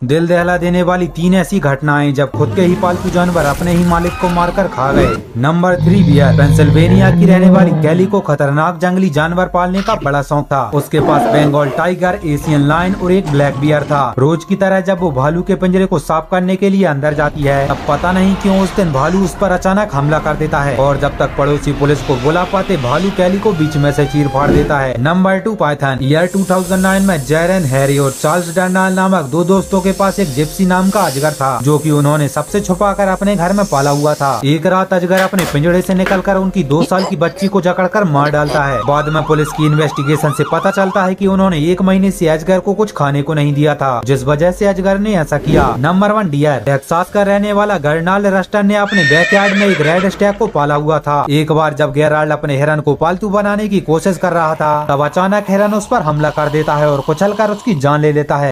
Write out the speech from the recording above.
दिल दहला देने वाली 3 ऐसी घटनाएं जब खुद के ही पालतू जानवर अपने ही मालिक को मारकर खा गए। Number 3 beer. पेंसिल्वेनिया की रहने वाली कैली को खतरनाक जंगली जानवर पालने का बड़ा शौक था। उसके पास बंगाल टाइगर, एशियन लायन और एक ब्लैक बियर था। रोज की तरह जब वो भालू के पिंजरे को साफ करने के लिए अंदर जाती है, तब पता नहीं क्यों उस दिन भालू उस पर अचानक हमला कर देता है और जब तक पड़ोसी पुलिस को बुला पाते, भालू कैली को बीच में से चीर फाड़ देता है। Number 2 Python. ईयर 2009 में जैरन हैरी और चार्ल्स डर्नाल नामक 2 दोस्तों के पास एक जिप्सी नाम का अजगर था, जो कि उन्होंने सबसे छुपाकर अपने घर में पाला हुआ था। एक रात अजगर अपने पिंजड़े से निकलकर उनकी 2 साल की बच्ची को जकड़कर मार डालता है। बाद में पुलिस की इन्वेस्टिगेशन से पता चलता है कि उन्होंने 1 महीने से अजगर को कुछ खाने को नहीं दिया था, जिस वजह से अजगर ने ऐसा किया। Number 1 dear. टेक्सास का रहने वाला गर्नाल्ड रस्टर ने अपने बैकयार्ड में एक रेड स्टैग को पाला हुआ था। एक बार जब गेराल्ड अपने हिरन को पालतू बनाने की कोशिश कर रहा था, तब अचानक हिरन उस पर हमला कर देता है और कुचलकर उसकी जान ले लेता है।